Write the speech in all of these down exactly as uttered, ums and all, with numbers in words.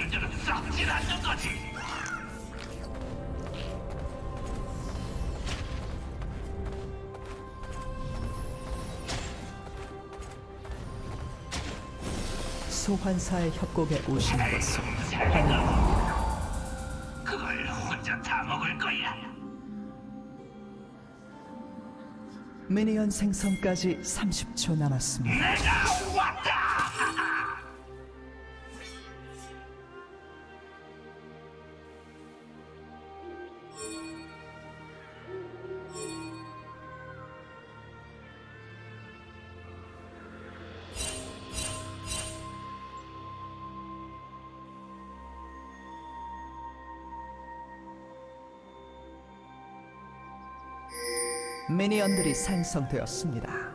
물들은 썩질 않는 거지. 소환사의 협곡에 오신 것을 환영합니다. 그걸 혼자 다 먹을 거야. 미니언 생성까지 삼십 초 남았습니다. 내가 왔다. 미니언들이 생성되었습니다.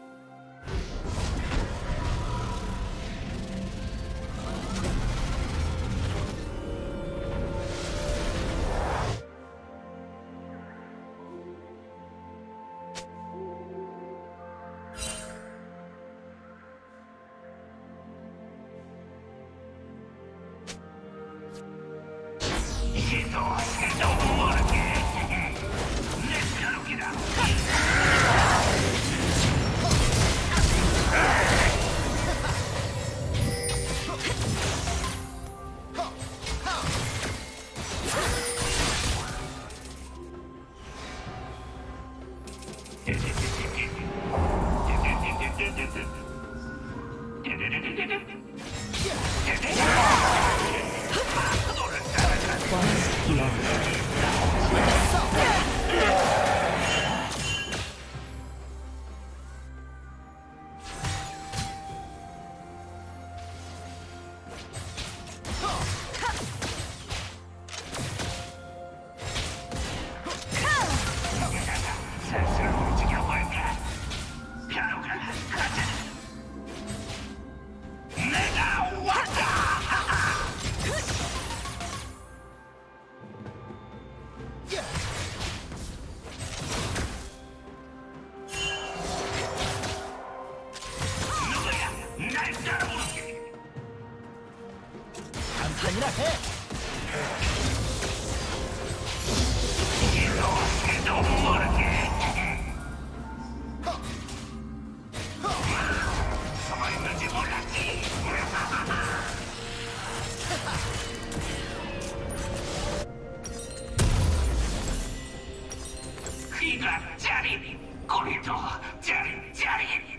이도 새도 모르게 내 벼룩이다. 슬슬 움직여볼까? 벼룩아, 가자. 내가 왔다. 누구야? 날 따라오게. 간판이나 해! 이도 새도 모르게 숨어있는지 몰랐지. 귀가 짜릿, 꼬리도 짜릿짜릿.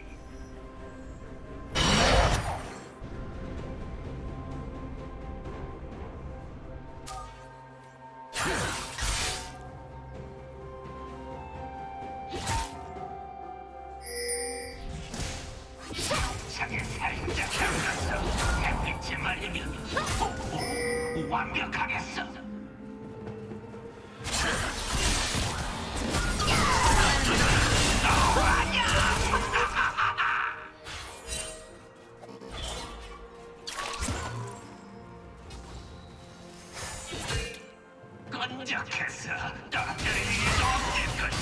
장에 살짝 담가서 햇빛에 말리면 오, 오, 완벽하겠어. 너 아니야. 끈적해서 떨어뜨릴 일도 없을 거야.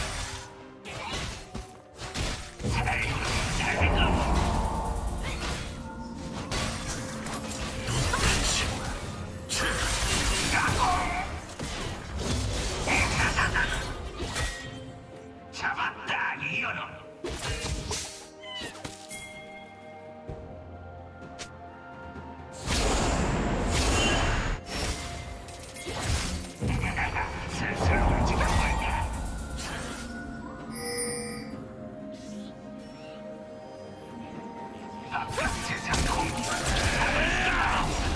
잘, 잘도. 잡았다, 이거는. 슬슬 움직여볼까? 바깥 세상 공기 잡을 수가 없어.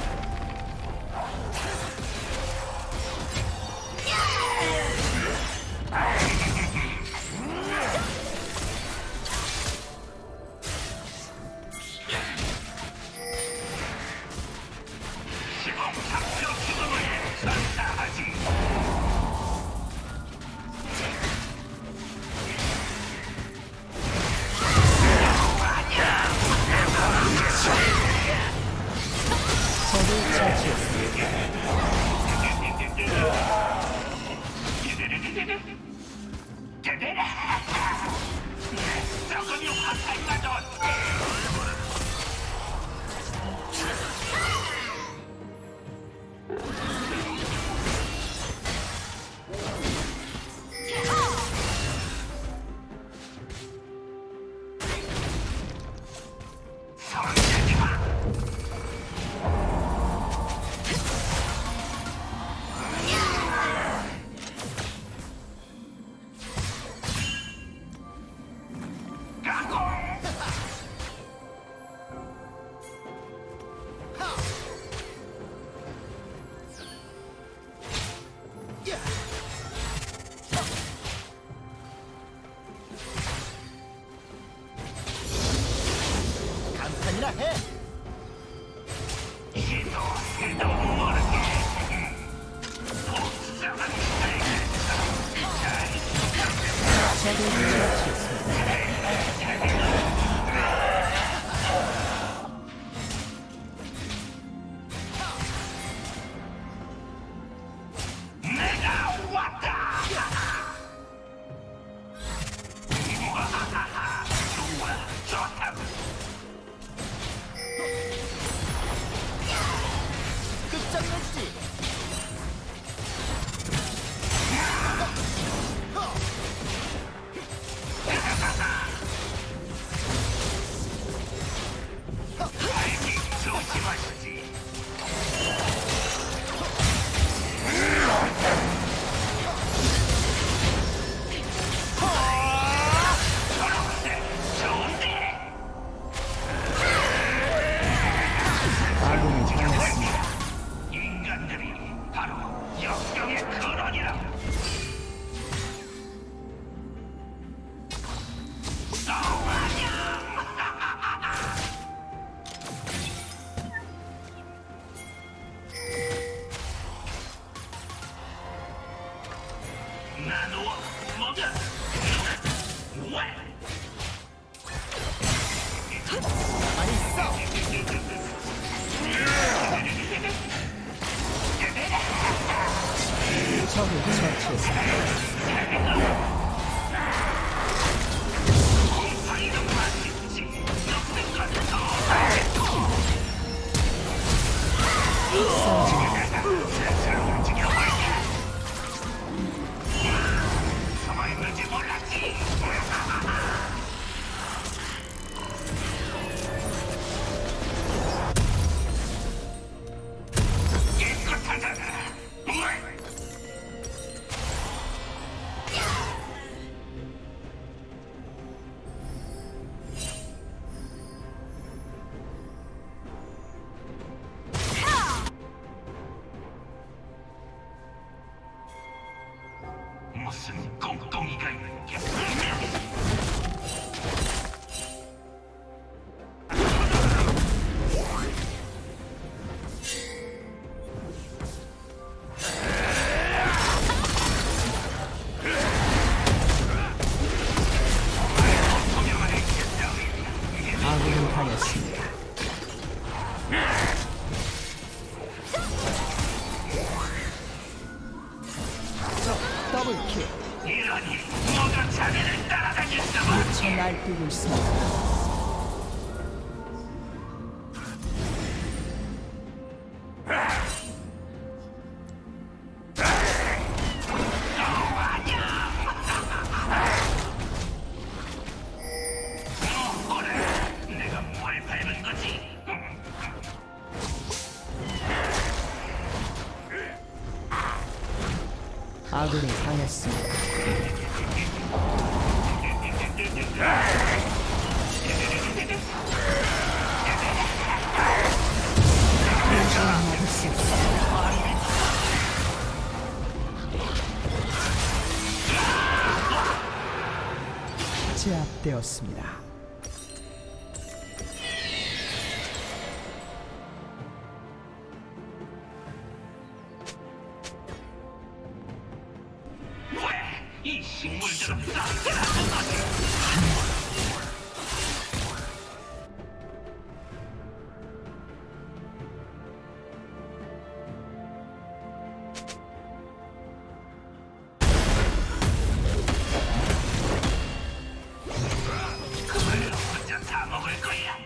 시범 상표 기금을 선사하지. 적을 처치했습니다. 썩은 화살마저 해. 지도 해도 모르게 복잡한 적을 처치했습니다. 내가 왔다. 좋아, 좋다. 끝장냈지. 조심하시지. 좋은데. 아군이 당했습니다. 인간들이 바로 역경의 근원이라. 나누어 먹어. 왜? 적을 처치했습니다. 방금 맛있지. 넉넉한 슬슬 움직여볼까? 가만히 있는지 몰랐지. 깨끗하잖아. 무슨 꽁꽁이가 있는 게 분명해. 아군이 당했습니다. 적 더블킬. 이러니 모두 자네를 따라다녔다고. 미쳐 날뛰고 있습니다. 내가 뭘 밟은 거지? 아군이 당했습니다. 제압되었습니다. 왜? 이 식물들은 썩게 하는 거지? 그걸 혼자 다 먹을 거야.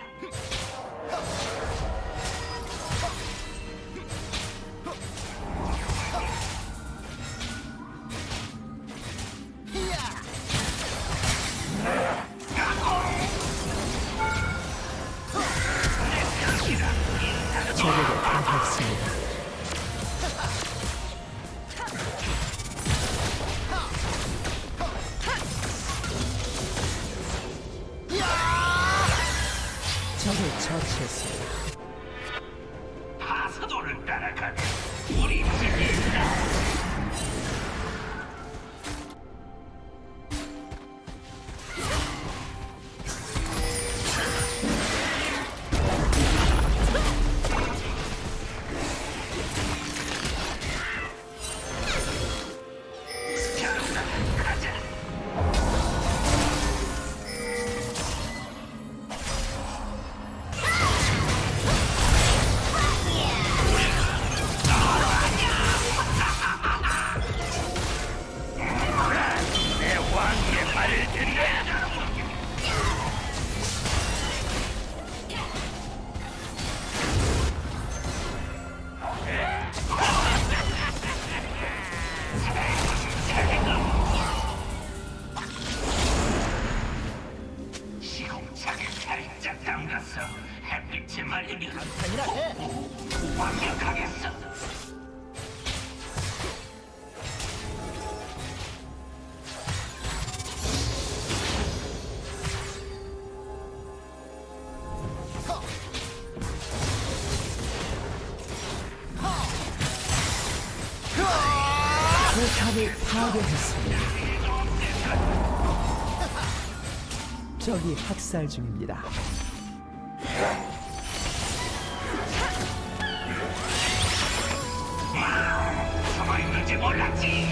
적에게 당했습니다. 적을 처치했습니다. 하수도를 따라가면 우리 집이 있다. 포탑을 파괴했습니다. 적이 학살 중입니다. 숨어있는지 몰랐지.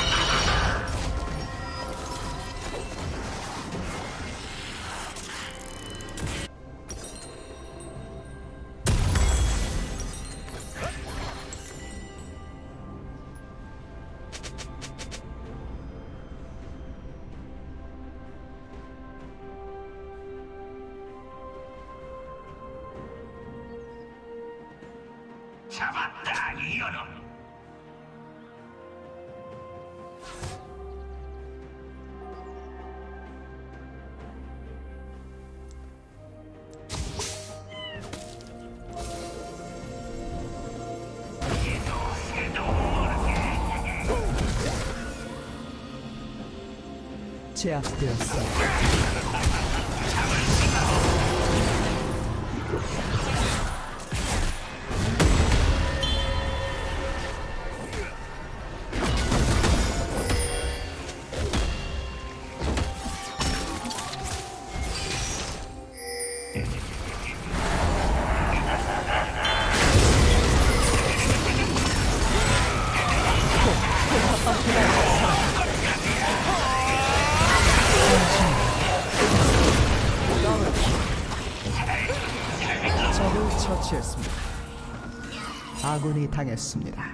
잡았다, 이놈. 얘도 새도 모르게. 제압되었습니다. 적을 처치했습니다. 아군이 당했습니다.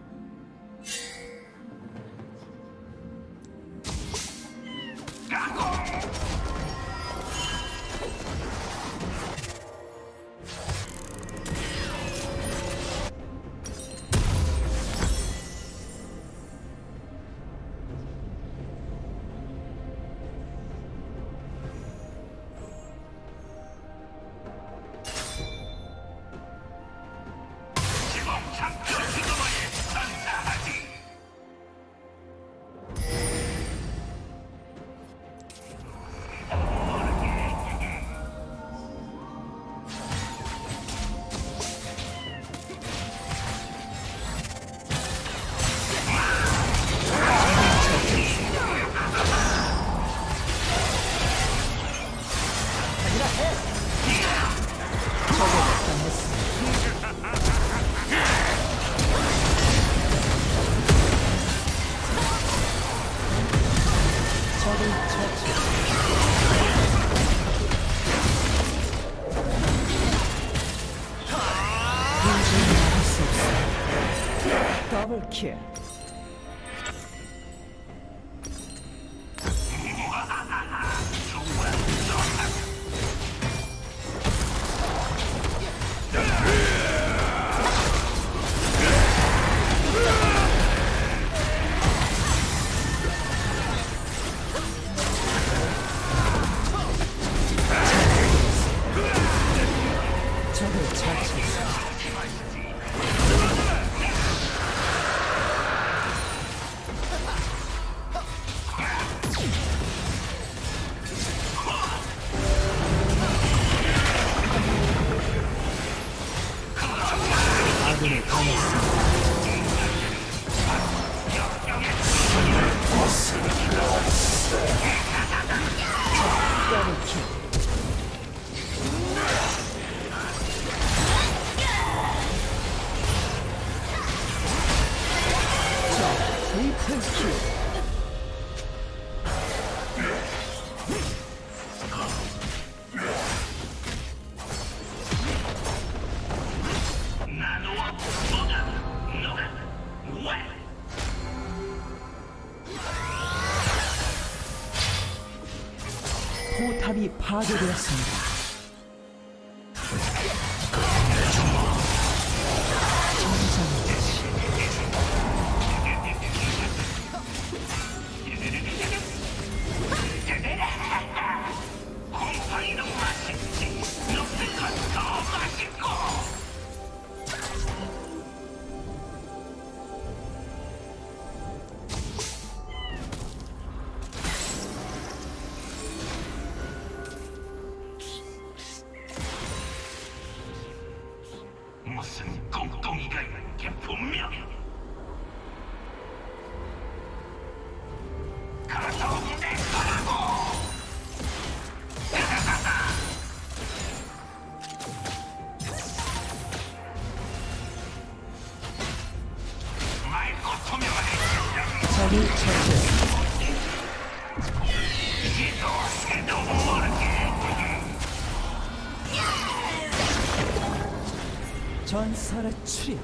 더블킬. 적을 처치했습니다. 아군을 당했습니다. 더블킬. 트리플킬. 포탑이 파괴되었습니다. 무슨 꽁꽁이가 있는 게 분명. 적을 처치했습니다. 전설의 출현.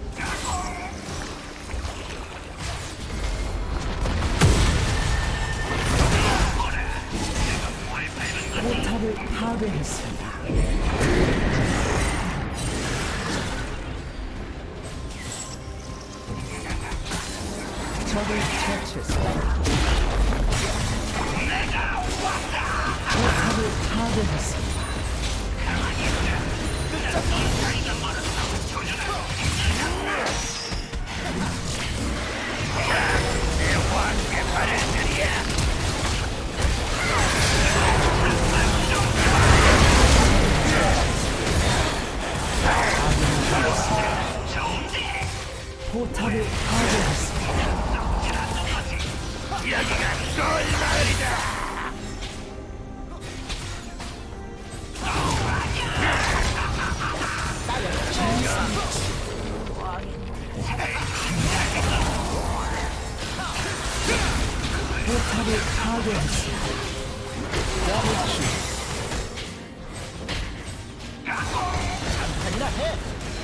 포탑을 파괴했습니다. 적을 처치했습니다. 포탑을 파괴했습니다. 포탑을 파괴했습니다. 여기가 쏠 마을이다. 포탑을 파괴했습니다. 더블킬. 한판이나 해.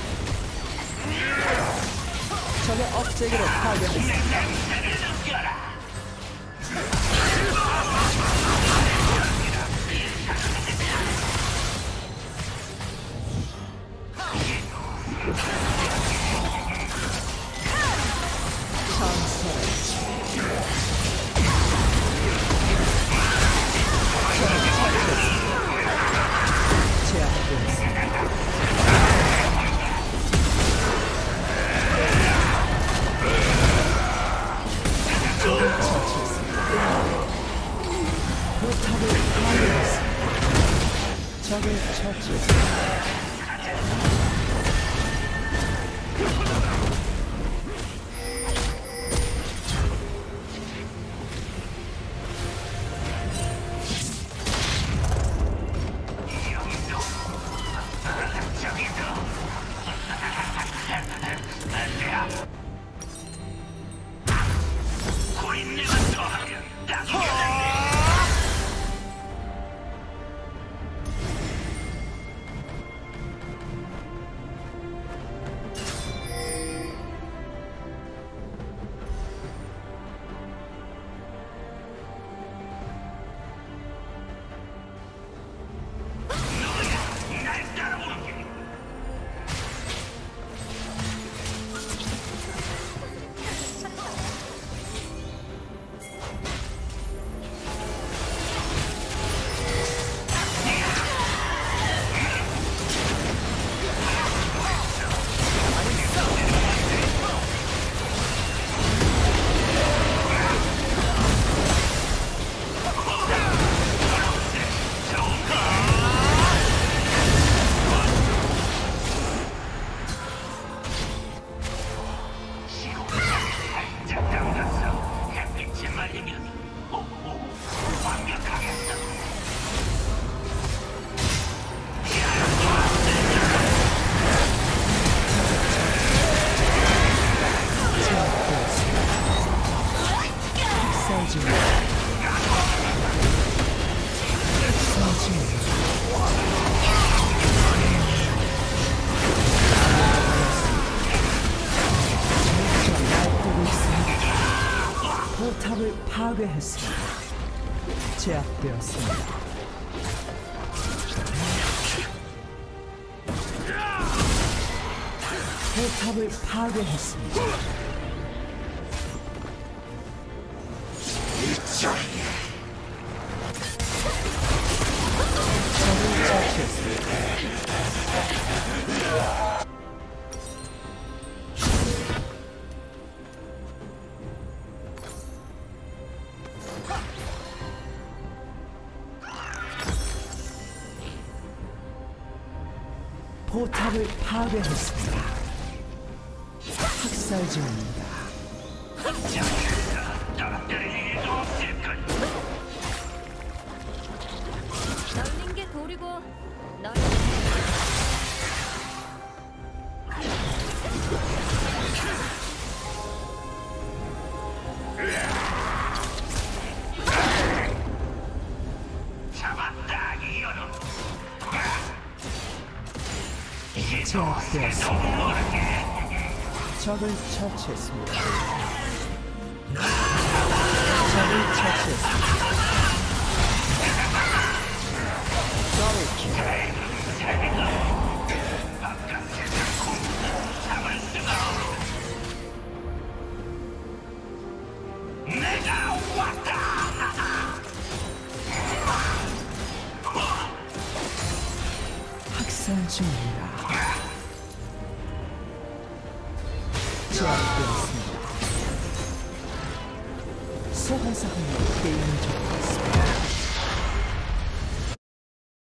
적의 업적으로 파괴했습니다. 포탑을 파괴했습니다. 적을 처치했습니다. 포탑을 파괴했습니다. 제압되었습니다. 포탑을 파괴했습니다. 적을 처치했습니다. 포탑을 파괴했습니다. 학살 중입니다. 널린 게 돌이고 널 제압되었습니다. 적을 처치했습니다. 적을 처치했습니다. 학살 중입니다. 제압되었습니다. 소환사군의 게임을 접었습니다.